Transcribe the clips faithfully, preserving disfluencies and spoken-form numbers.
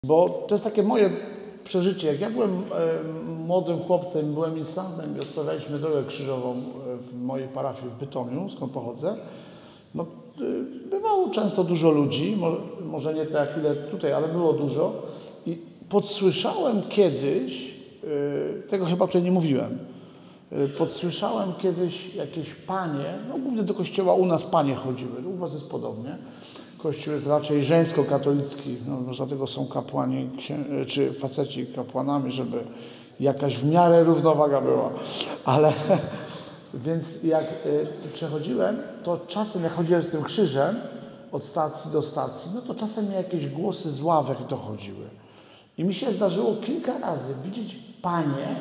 Bo to jest takie moje przeżycie. Jak ja byłem e, młodym chłopcem, byłem instantem i odprawialiśmy drogę krzyżową w mojej parafii w Bytomiu, skąd pochodzę, no, y, bywało często dużo ludzi, może, może nie tak ile tutaj, ale było dużo. I podsłyszałem kiedyś, y, tego chyba tutaj nie mówiłem, y, podsłyszałem kiedyś jakieś panie, no głównie do kościoła u nas panie chodziły, u was jest podobnie. Kościół jest raczej żeńsko-katolicki, no, dlatego są kapłani, czy faceci kapłanami, żeby jakaś w miarę równowaga była. Ale więc jak y, przechodziłem, to czasem jak chodziłem z tym krzyżem od stacji do stacji, no to czasem mnie jakieś głosy z ławek dochodziły. I mi się zdarzyło kilka razy widzieć panie,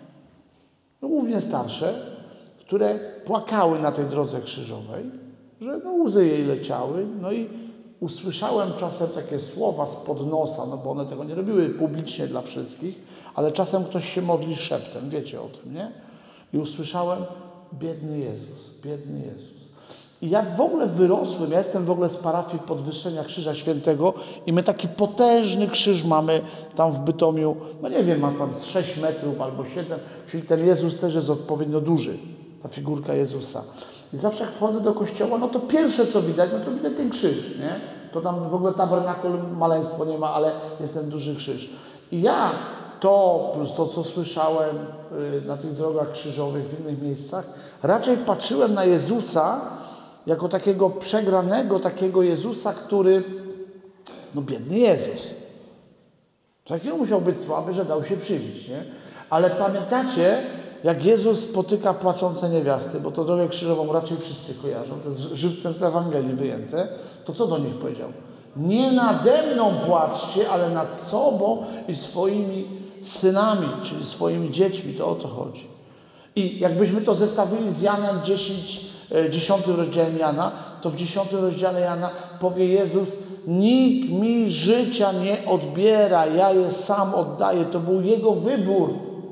no głównie starsze, które płakały na tej drodze krzyżowej, że no łzy jej leciały, no i usłyszałem czasem takie słowa spod nosa, no bo one tego nie robiły publicznie dla wszystkich, ale czasem ktoś się modli szeptem, wiecie o tym, nie? I usłyszałem, biedny Jezus, biedny Jezus. I ja w ogóle wyrosłem, ja jestem w ogóle z parafii Podwyższenia Krzyża Świętego i my taki potężny krzyż mamy tam w Bytomiu, no nie wiem, ma tam z sześć metrów albo siedem, czyli ten Jezus też jest odpowiednio duży, ta figurka Jezusa. I zawsze jak wchodzę do kościoła, no to pierwsze co widać, no to widać ten krzyż, nie? To tam w ogóle tabernakul maleństwo nie ma, ale jest ten duży krzyż. I ja to, plus to co słyszałem y, na tych drogach krzyżowych w innych miejscach, raczej patrzyłem na Jezusa jako takiego przegranego, takiego Jezusa, który, no biedny Jezus. Takiego musiał być słaby, że dał się przybić, nie? Ale pamiętacie, jak Jezus spotyka płaczące niewiasty, bo to drogę krzyżową raczej wszyscy kojarzą, to jest żywcem z Ewangelii wyjęte, to co do nich powiedział? Nie nade mną płaczcie, ale nad sobą i swoimi synami, czyli swoimi dziećmi, to o to chodzi. I jakbyśmy to zestawili z Janem dziesięć, dziesiątym rozdziałem Jana, to w dziesiątym rozdziale Jana powie Jezus, nikt mi życia nie odbiera, ja je sam oddaję. To był Jego wybór.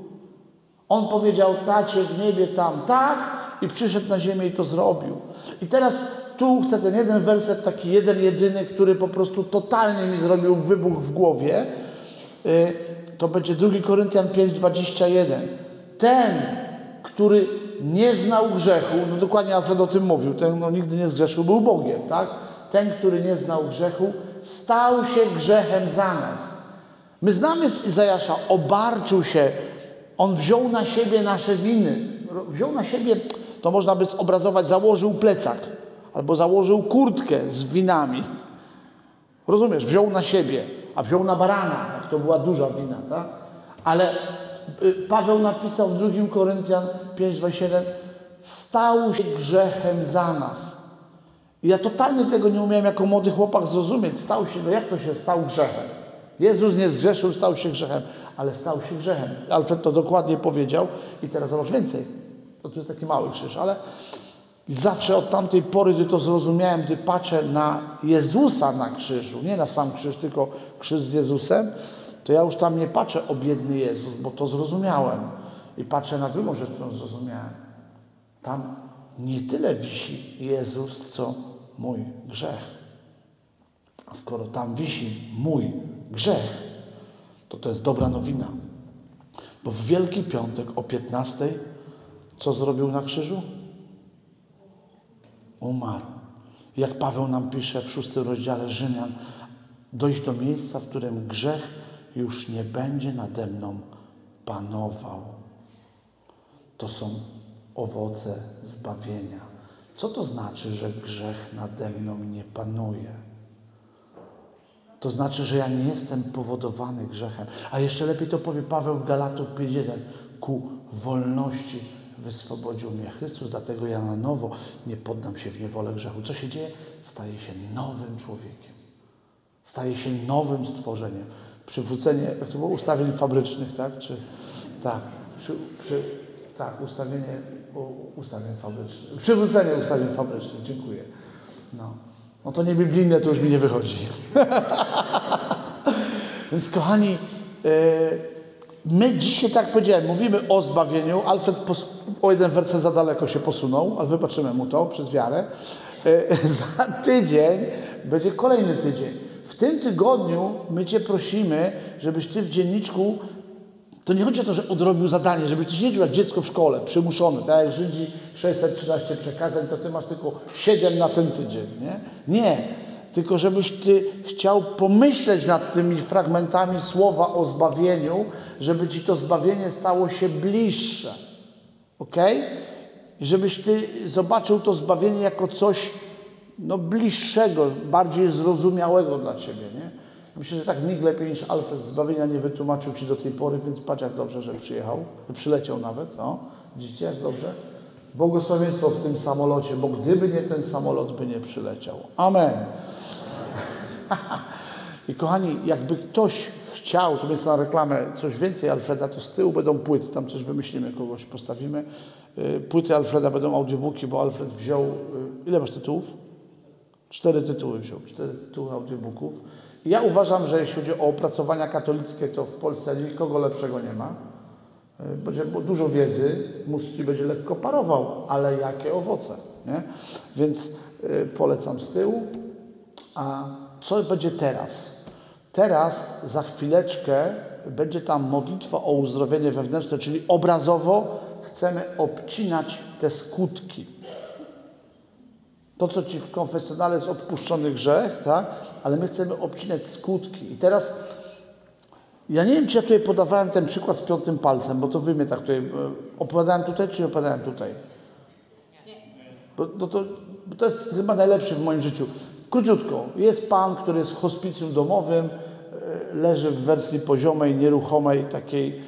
On powiedział, Tacie w niebie tam, tak, i przyszedł na ziemię i to zrobił. I teraz tu chcę ten jeden werset, taki jeden, jedyny, który po prostu totalnie mi zrobił wybuch w głowie. To będzie drugi Koryntian pięć, dwadzieścia jeden. Ten, który nie znał grzechu, no dokładnie Alfred o tym mówił, ten no, nigdy nie zgrzeszył, był Bogiem, tak? Ten, który nie znał grzechu, stał się grzechem za nas. My znamy z Izajasza, obarczył się, on wziął na siebie nasze winy. Wziął na siebie, to można by zobrazować, założył plecak albo założył kurtkę z winami. Rozumiesz? Wziął na siebie, a wziął na barana, jak to była duża wina, tak? Ale Paweł napisał w drugim Koryntian pięć, dwadzieścia jeden, stał się grzechem za nas. I ja totalnie tego nie umiałem jako młody chłopak zrozumieć. Stał się, no jak to się stał grzechem? Jezus nie zgrzeszył, stał się grzechem, ale stał się grzechem. Alfred to dokładnie powiedział i teraz zobacz więcej. To tu jest taki mały krzyż, ale zawsze od tamtej pory, gdy to zrozumiałem, gdy patrzę na Jezusa na krzyżu, nie na sam krzyż, tylko krzyż z Jezusem, to ja już tam nie patrzę o biedny Jezus, bo to zrozumiałem. I patrzę na drugą rzecz, którą zrozumiałem. Tam nie tyle wisi Jezus, co mój grzech. A skoro tam wisi mój grzech, to to jest dobra nowina. Bo w Wielki Piątek o piętnastej co zrobił na krzyżu? Umarł. Jak Paweł nam pisze w szóstym rozdziale Rzymian, dojść do miejsca, w którym grzech już nie będzie nade mną panował. To są owoce zbawienia. Co to znaczy, że grzech nade mną nie panuje? To znaczy, że ja nie jestem powodowany grzechem. A jeszcze lepiej to powie Paweł w Galatów pięć jeden. Ku wolności wyswobodził mnie Chrystus, dlatego ja na nowo nie poddam się w niewolę grzechu. Co się dzieje? Staję się nowym człowiekiem. Staję się nowym stworzeniem. Przywrócenie, jak to było, ustawień fabrycznych, tak? Czy, tak, przy, przy, tak, ustawienie u, ustawień fabrycznych. Przywrócenie ustawień fabrycznych, dziękuję. No. No to nie biblijne, to już mi nie wychodzi. Więc kochani, yy, my dzisiaj, tak jak powiedziałem, mówimy o zbawieniu. Alfred o jeden werset za daleko się posunął, ale wybaczymy mu to przez wiarę. Yy, za tydzień będzie kolejny tydzień. W tym tygodniu my Cię prosimy, żebyś Ty w dzienniczku, to nie chodzi o to, że odrobił zadanie, żebyś Ty siedział jak dziecko w szkole, przymuszony, tak jak Żydzi sześćset trzynaście przekazań, to Ty masz tylko siedem na ten tydzień, nie? Nie, tylko żebyś Ty chciał pomyśleć nad tymi fragmentami słowa o zbawieniu, żeby Ci to zbawienie stało się bliższe, okej? I żebyś Ty zobaczył to zbawienie jako coś no, bliższego, bardziej zrozumiałego dla Ciebie, nie? Myślę, że tak nikt lepiej niż Alfred zbawienia nie wytłumaczył Ci do tej pory, więc patrz jak dobrze, że przyjechał, przyleciał nawet, no. Widzicie jak dobrze? Błogosławieństwo w tym samolocie, bo gdyby nie ten samolot, by nie przyleciał. Amen. I kochani, jakby ktoś chciał, to jest na reklamę coś więcej Alfreda, to z tyłu będą płyty, tam coś wymyślimy, kogoś postawimy. Płyty Alfreda będą audiobooki, bo Alfred wziął, ile masz tytułów? Cztery tytuły wziął, cztery tytuły audiobooków. I ja uważam, że jeśli chodzi o opracowania katolickie, to w Polsce nikogo lepszego nie ma. Będzie dużo wiedzy, mózg ci będzie lekko parował, ale jakie owoce, nie? Więc y, polecam z tyłu. A co będzie teraz? Teraz za chwileczkę będzie tam modlitwa o uzdrowienie wewnętrzne, czyli obrazowo chcemy obcinać te skutki. To, co ci w konfesjonale jest odpuszczony grzech, tak? Ale my chcemy obcinać skutki. I teraz, ja nie wiem, czy ja tutaj podawałem ten przykład z piątym palcem, bo to wy mnie tak tutaj, opowiadałem tutaj, czy nie opowiadałem tutaj? Nie. Bo, no to, bo to jest chyba najlepszy w moim życiu. Króciutko, jest pan, który jest w hospicjum domowym, leży w wersji poziomej, nieruchomej, takiej,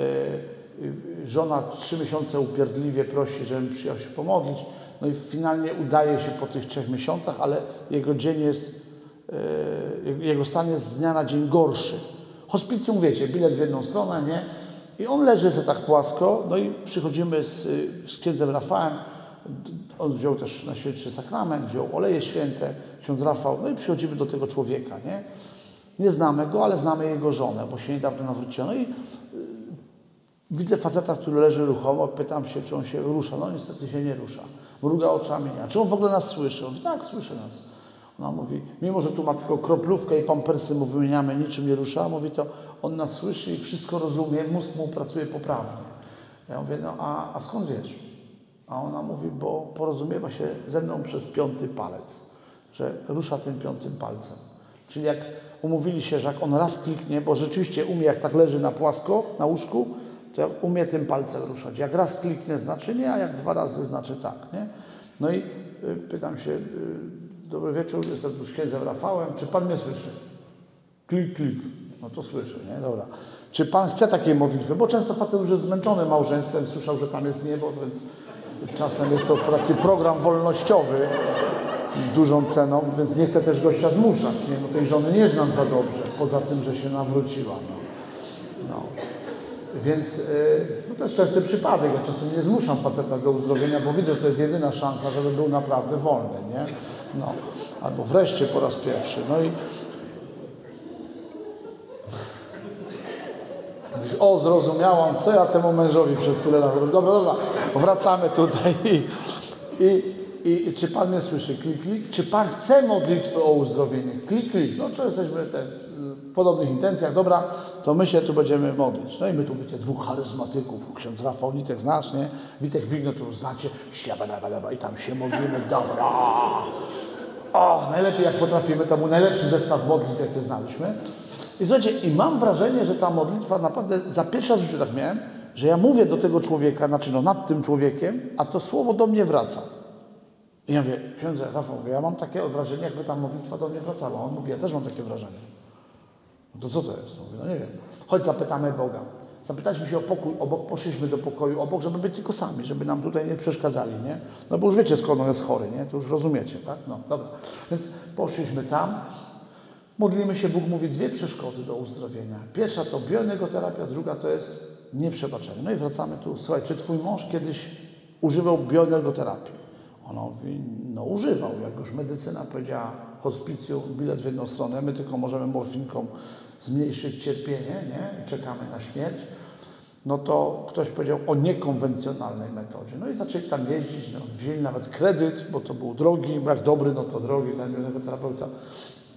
żona trzy miesiące upierdliwie prosi, żebym przyjechał się pomodlić. No i finalnie udaje się po tych trzech miesiącach, ale jego dzień jest, jego stan jest z dnia na dzień gorszy. Hospicjum, wiecie, bilet w jedną stronę, nie? I on leży sobie tak płasko, no i przychodzimy z, z księdzem Rafałem, on wziął też na świętszy sakrament, wziął oleje święte, ksiądz Rafał, no i przychodzimy do tego człowieka, nie? Nie znamy go, ale znamy jego żonę, bo się niedawno nawróciła. No i widzę faceta, który leży ruchomo, pytam się, czy on się rusza. No niestety się nie rusza. Mruga oczami. A czy on w ogóle nas słyszy? On mówi, tak, słyszy nas. Ona mówi, mimo że tu ma tylko kroplówkę i pampersy mu wymieniamy, niczym nie rusza, mówi to, on nas słyszy i wszystko rozumie, mózg mu pracuje poprawnie. Ja mówię, no a, a skąd wiesz? A ona mówi, bo porozumiewa się ze mną przez piąty palec, że rusza tym piątym palcem. Czyli jak umówili się, że jak on raz kliknie, bo rzeczywiście umie, jak tak leży na płasko, na łóżku, to jak umie tym palcem ruszać. Jak raz kliknie, znaczy nie, a jak dwa razy, znaczy tak, nie? No i y, pytam się, y, dobry wieczór, jestem tu z księdzem Rafałem, czy pan mnie słyszy? Klik, klik. No to słyszę, nie? Dobra. Czy pan chce takiej modlitwy? Bo często facet już jest zmęczony małżeństwem, słyszał, że tam jest niebo, więc czasem jest to taki program wolnościowy, dużą ceną, więc nie chcę też gościa zmuszać, nie? Bo tej żony nie znam za dobrze, poza tym, że się nawróciła. No. No. Więc yy, no to jest częsty przypadek, ja czasem nie zmuszam faceta do uzdrowienia, bo widzę, że to jest jedyna szansa, żeby był naprawdę wolny, nie? No. Albo wreszcie po raz pierwszy. No i mówisz, o, zrozumiałam, co ja temu mężowi przez tyle lat robię. Dobra, dobra, wracamy tutaj i, i I czy pan mnie słyszy? Klik, klik. Czy pan chce modlitwy o uzdrowienie? Klik, klik. No, czy jesteśmy te, w podobnych intencjach? Dobra, to my się tu będziemy modlić. No i my tu, wiecie, dwóch charyzmatyków. Ksiądz Rafał, Witek znasz, nie? Witek Wigno, to już znacie. Ślabadabadaba. I tam się modlimy. Dobra. O, najlepiej jak potrafimy. To był najlepszy zestaw modlitw, jakie znaliśmy. I słuchajcie, i mam wrażenie, że ta modlitwa naprawdę, za pierwszy raz w życiu tak miałem, że ja mówię do tego człowieka, znaczy no nad tym człowiekiem, a to słowo do mnie wraca. I ja mówię, księdze Rafał, ja mam takie wrażenie, jakby ta modlitwa do mnie wracała. On mówi, ja też mam takie wrażenie. No to co to jest? Mówię, no nie wiem. Chodź, zapytamy Boga. Zapytaliśmy się o pokój obok, poszliśmy do pokoju obok, żeby być tylko sami, żeby nam tutaj nie przeszkadzali, nie? No bo już wiecie, skąd on jest chory, nie? To już rozumiecie, tak? No, dobra. Więc poszliśmy tam, modlimy się, Bóg mówi, dwie przeszkody do uzdrowienia. Pierwsza to bioenergoterapia, druga to jest nieprzebaczenie. No i wracamy tu. Słuchaj, czy twój mąż kiedyś używał bioenergoterapii? Ona mówi, no używał, jak już medycyna powiedziała, hospicjum, bilet w jedną stronę, my tylko możemy morfinką zmniejszyć cierpienie, nie? I czekamy na śmierć. No to ktoś powiedział o niekonwencjonalnej metodzie. No i zaczęli tam jeździć, no, wzięli nawet kredyt, bo to był drogi, bo jak dobry, no to drogi, ten terapeuta.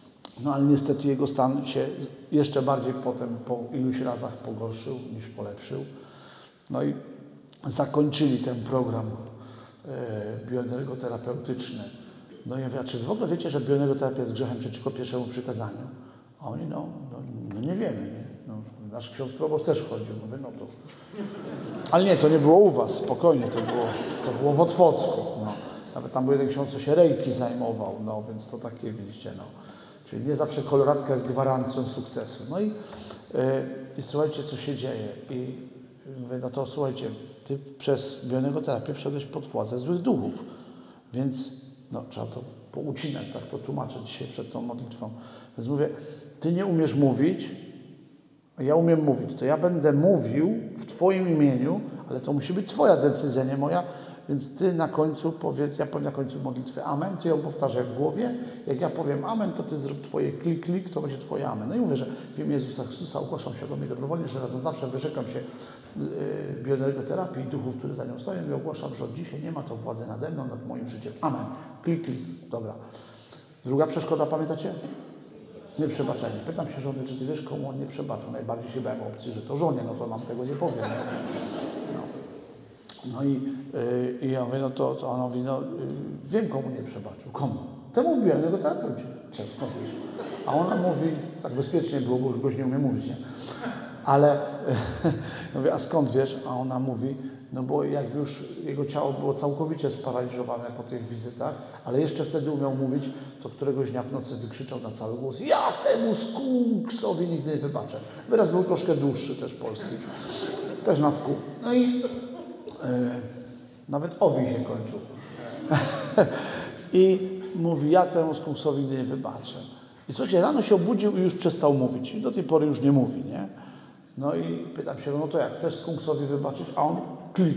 No ale niestety jego stan się jeszcze bardziej potem po iluś razach pogorszył niż polepszył. No i zakończyli ten program e, bioenergoterapeutyczny. No i ja mówię, czy w ogóle wiecie, że bioenergoterapia jest grzechem przeciwko pierwszemu przykazaniu? A oni, no, no, no nie wiemy, nie? No, nasz ksiądz proboszcz też chodził. Mówię, no to... Ale nie, to nie było u was, spokojnie, to było, to było w Otwocku. No. Nawet tam był jeden ksiądz, co się rejki zajmował, no więc to takie, widzicie, no. Czyli nie zawsze koloratka jest gwarancją sukcesu. No i, yy, i słuchajcie, co się dzieje. I mówię, no to słuchajcie, ty przez bioenergoterapię wszedłeś pod władzę złych duchów, więc no, trzeba to poucinać, tak potłumaczyć dzisiaj przed tą modlitwą. Więc mówię, ty nie umiesz mówić, a ja umiem mówić. To ja będę mówił w twoim imieniu, ale to musi być twoja decyzja, nie moja. Więc ty na końcu powiedz, ja powiem na końcu modlitwy amen, ty ją powtarzaj w głowie. Jak ja powiem amen, to ty zrób twoje klik, klik, to będzie twoje amen. No i mówię, że w imię Jezusa Chrystusa ogłaszam świadomie dobrowolnie, że raz na zawsze wyrzekam się yy, bioenergoterapii i duchów, które za nią stoją i ogłaszam, że od dzisiaj nie ma to władzy nade mną, nad moim życiem. Amen. Klik, klik. Dobra. Druga przeszkoda, pamiętacie? Nieprzebaczenie. Pytam się żony, czy ty wiesz, komu on nie przebaczył. Najbardziej się bałem opcji, że to żonie, no to nam tego nie powiem. No, no i, yy, i ja mówię, no to, to ona mówi, no yy, wiem, komu nie przebaczył. Komu? Temu bioenergoterapeucie. Często mówisz. A ona mówi, tak bezpiecznie było, bo już goś nie umie mówić, nie? Ale, yy, mówię, a skąd wiesz? A ona mówi, no bo jak już jego ciało było całkowicie sparaliżowane po tych wizytach, ale jeszcze wtedy umiał mówić, to któregoś dnia w nocy wykrzyczał na cały głos: ja temu skunksowi nigdy nie wybaczę. Wyraz był troszkę dłuższy też polski. Też na skunk. No i yy, nawet owi się kończył. I mówi: ja temu skunksowi nigdy nie wybaczę. I słuchajcie, rano się obudził i już przestał mówić. I do tej pory już nie mówi, nie? No i pytam się, no to jak, chcesz skunksowi wybaczyć? A on klik.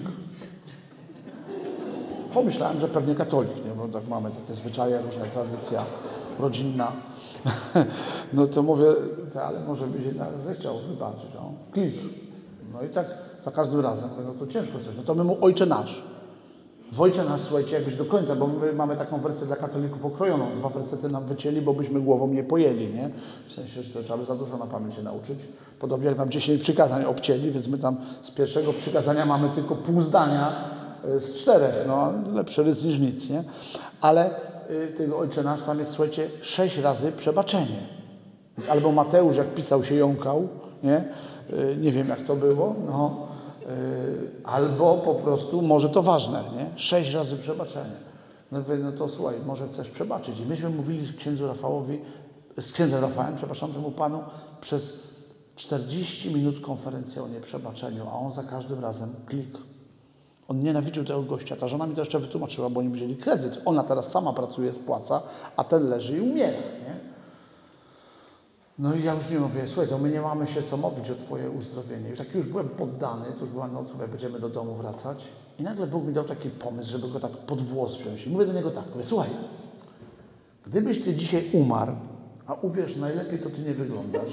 Pomyślałem, że pewnie katolik, nie? Bo tak mamy takie zwyczaje, różne tradycja rodzinna. No to mówię, ale może byś jednak zechciał wybaczyć. A on klik. No i tak za każdym razem, no to ciężko coś. No to my mu Ojcze Nasz. W Ojcze Nasz, słuchajcie, jakbyś do końca, bo my mamy taką wersję dla katolików okrojoną. Dwa wersety nam wycięli, bo byśmy głową nie pojęli, nie? W sensie, że to trzeba by za dużo na pamięć się nauczyć. Podobnie jak nam dziesięć przykazań obcięli, więc my tam z pierwszego przykazania mamy tylko pół zdania z czterech. No, lepszy rys niż nic, nie? Ale y, tego Ojcze Nasz tam jest, słuchajcie, sześć razy przebaczenie. Albo Mateusz, jak pisał, się jąkał, nie? Y, nie wiem, jak to było, no. Albo po prostu, może to ważne, nie? Sześć razy przebaczenie. No, no to słuchaj, może chcesz przebaczyć. I myśmy mówili księdzu Rafałowi, z księdzem Rafałem, przepraszam, temu panu, przez czterdzieści minut konferencja o nieprzebaczeniu, a on za każdym razem klik. On nienawidził tego gościa. Ta żona mi to jeszcze wytłumaczyła, bo oni wzięli kredyt. Ona teraz sama pracuje, spłaca, a ten leży i umiera, nie? No i ja już nie mówię, słuchaj, to my nie mamy się co modlić o twoje uzdrowienie. I tak już byłem poddany, to już była noc, mówię, będziemy do domu wracać. I nagle Bóg mi dał taki pomysł, żeby go tak pod włos wziąć. I mówię do niego tak, mówię, słuchaj, gdybyś ty dzisiaj umarł, a uwierz, najlepiej to ty nie wyglądasz,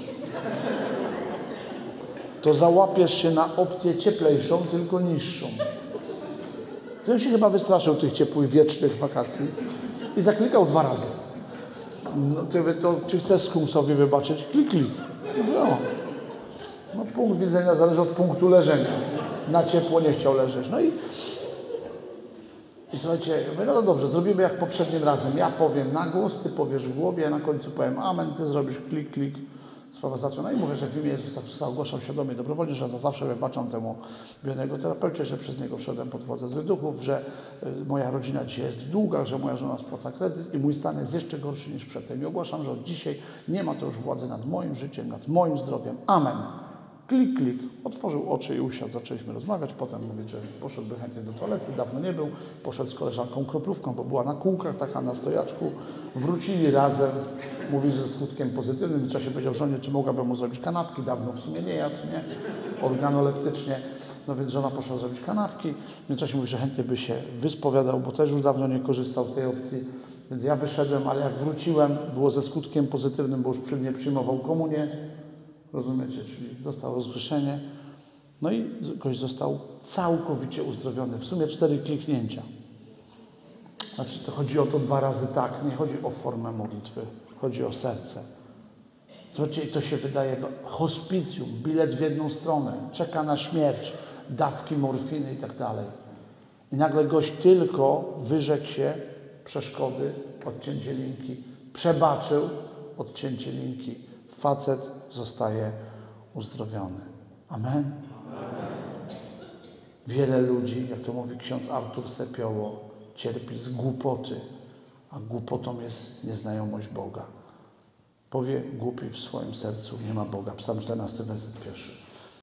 to załapiesz się na opcję cieplejszą, tylko niższą. To się chyba wystraszył tych ciepłych, wiecznych wakacji i zaklikał dwa razy. No to, to czy chcesz skunksowi wybaczyć? Klik, klik. No, no punkt widzenia zależy od punktu leżenia. Na ciepło nie chciał leżeć. No i, i słuchajcie, mówię, no to dobrze, zrobimy jak poprzednim razem. Ja powiem na głos, ty powiesz w głowie, ja na końcu powiem amen, ty zrobisz klik, klik. Sprawa zaczyna i mówię, że w imię Jezusa Chrystusa ogłaszam świadomie, dobrowolnie, że za zawsze wybaczam temu bioenergoterapeucie, że przez niego wszedłem pod wodzę złych duchów, że y, moja rodzina dzisiaj jest w długach, że moja żona spłaca kredyt i mój stan jest jeszcze gorszy niż przedtem. I ogłaszam, że od dzisiaj nie ma to już władzy nad moim życiem, nad moim zdrowiem. Amen. Klik, klik. Otworzył oczy i usiadł. Zaczęliśmy rozmawiać. Potem mówi, że poszedłby chętnie do toalety. Dawno nie był. Poszedł z koleżanką kroplówką, bo była na kółkach, taka na stojaczku. Wrócili razem. Mówi, że skutkiem pozytywnym. W czasie powiedział żonie, czy mogłaby mu zrobić kanapki. Dawno w sumie nie jadł, nie? Organoleptycznie. No więc żona poszła zrobić kanapki. W międzyczasie mówi, że chętnie by się wyspowiadał, bo też już dawno nie korzystał z tej opcji. Więc ja wyszedłem, ale jak wróciłem, było ze skutkiem pozytywnym, bo już przy mnie przyjmował komunię. Rozumiecie? Czyli dostał rozgrzeszenie. No i gość został całkowicie uzdrowiony. W sumie cztery kliknięcia. Znaczy, to chodzi o to dwa razy tak. Nie chodzi o formę modlitwy. Chodzi o serce. Zobaczcie, to się wydaje, no, hospicjum, bilet w jedną stronę, czeka na śmierć, dawki morfiny i tak dalej. I nagle gość tylko wyrzekł się przeszkody, odcięcie linki, przebaczył odcięcie linki. Facet zostaje uzdrowiony. Amen? Wiele ludzi, jak to mówi ksiądz Artur Sepioło, cierpi z głupoty, a głupotą jest nieznajomość Boga. Powie głupi w swoim sercu, nie ma Boga. Psalm czternasty, werset pierwszy.